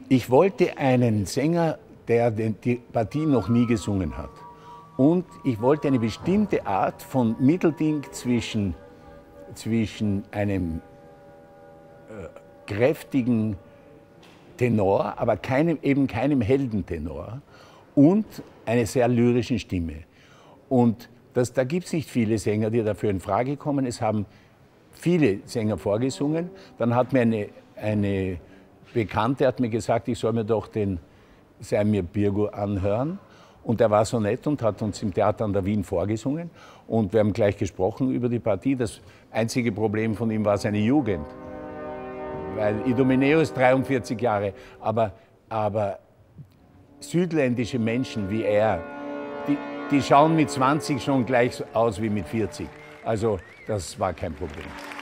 Ich wollte einen Sänger, der die Partie noch nie gesungen hat. Und ich wollte eine bestimmte Art von Mittelding zwischen einem kräftigen Tenor, aber eben keinem Heldentenor und einer sehr lyrischen Stimme. Und da gibt es nicht viele Sänger, die dafür in Frage kommen. Es haben viele Sänger vorgesungen. Dann hat mir eine Bekannte hat mir gesagt, ich soll mir doch den Seimir Birgu anhören. Und er war so nett und hat uns im Theater an der Wien vorgesungen. Und wir haben gleich gesprochen über die Partie. Das einzige Problem von ihm war seine Jugend. Weil Idomeneo ist 43 Jahre. Aber südländische Menschen wie er, die schauen mit 20 schon gleich aus wie mit 40. Also das war kein Problem.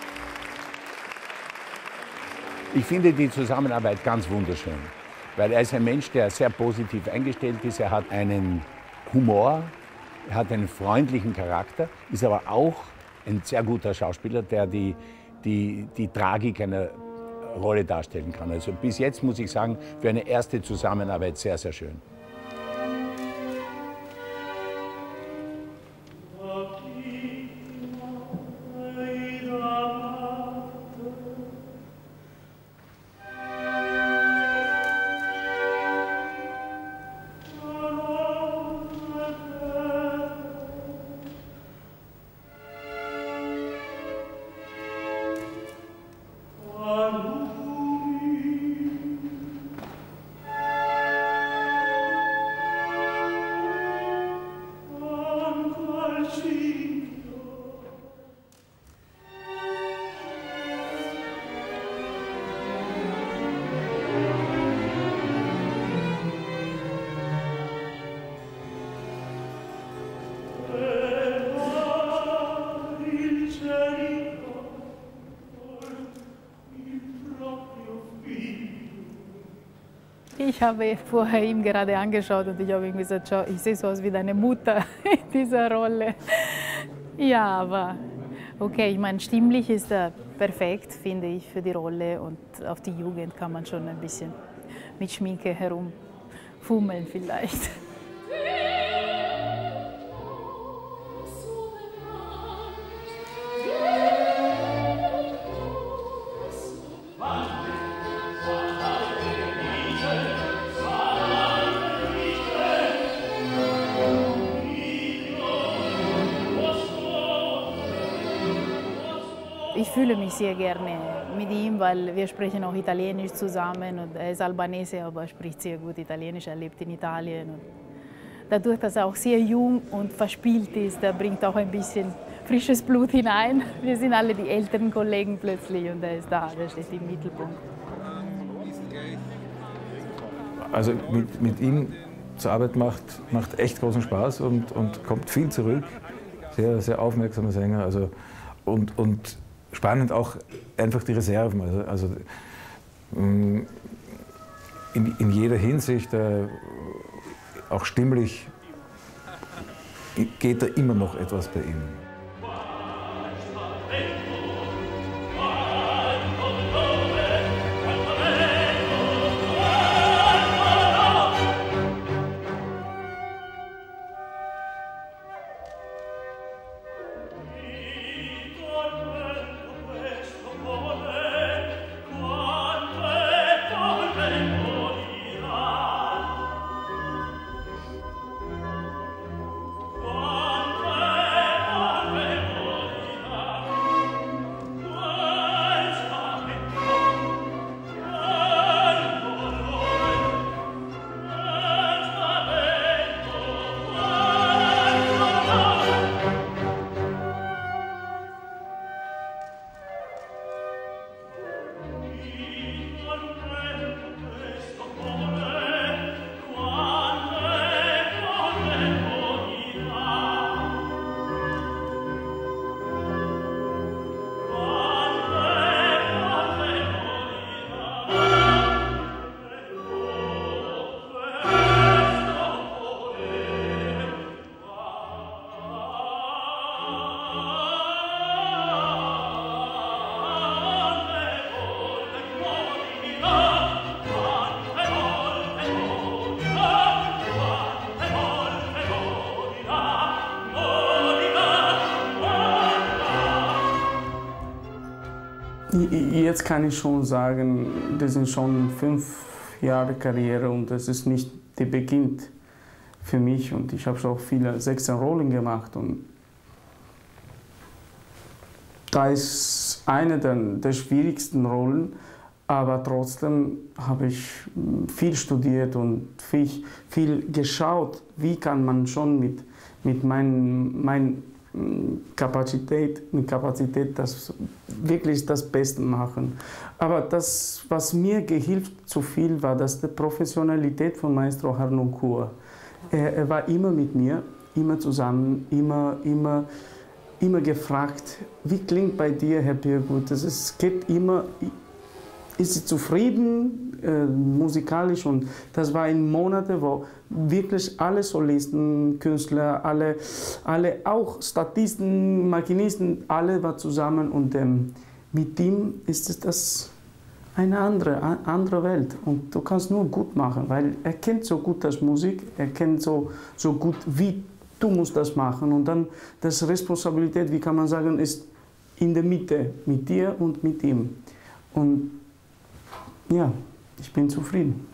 Ich finde die Zusammenarbeit ganz wunderschön, weil er ist ein Mensch, der sehr positiv eingestellt ist. Er hat einen Humor, er hat einen freundlichen Charakter, ist aber auch ein sehr guter Schauspieler, der die Tragik einer Rolle darstellen kann. Also bis jetzt muss ich sagen, für eine erste Zusammenarbeit sehr, sehr schön. Ich habe vorher ihm gerade angeschaut und ich habe ihm gesagt, schau, ich sehe so aus wie deine Mutter in dieser Rolle. Ja, aber okay, ich meine, stimmlich ist er perfekt, finde ich, für die Rolle und auf die Jugend kann man schon ein bisschen mit Schminke herumfummeln vielleicht. Ich fühle mich sehr gerne mit ihm, weil wir sprechen auch Italienisch zusammen und er ist Albanese, aber er spricht sehr gut Italienisch, er lebt in Italien. Und dadurch, dass er auch sehr jung und verspielt ist, er bringt auch ein bisschen frisches Blut hinein. Wir sind alle die älteren Kollegen plötzlich und er ist da, der steht im Mittelpunkt. Also mit ihm zur Arbeit macht echt großen Spaß und kommt viel zurück. Sehr, sehr aufmerksamer Sänger. Also, und spannend auch einfach die Reserven. Also in jeder Hinsicht, auch stimmlich, geht da immer noch etwas bei ihm. Jetzt kann ich schon sagen, das sind schon 5 Jahre Karriere und das ist nicht der Beginn für mich. Und ich habe schon viele 16 Rollen gemacht und da ist eine der schwierigsten Rollen, aber trotzdem habe ich viel studiert und viel geschaut, wie kann man schon mit meiner Kapazität das wirklich das Beste machen. Aber das, was mir gehilft zu viel, war das die Professionalität von Maestro Harnoncourt. Er war immer mit mir, immer zusammen, immer gefragt, wie klingt bei dir, Herr Biergut? Es geht immer, ist sie zufrieden musikalisch? Und das war in Monaten, wo wirklich alle Solisten, Künstler, alle auch Statisten, Maschinisten, alle waren zusammen und mit ihm ist das eine andere Welt und du kannst nur gut machen, weil er kennt so gut das Musik, er kennt so gut, wie du musst das machen und dann das Responsabilität, wie kann man sagen, ist in der Mitte, mit dir und mit ihm. Und ja, ich bin zufrieden.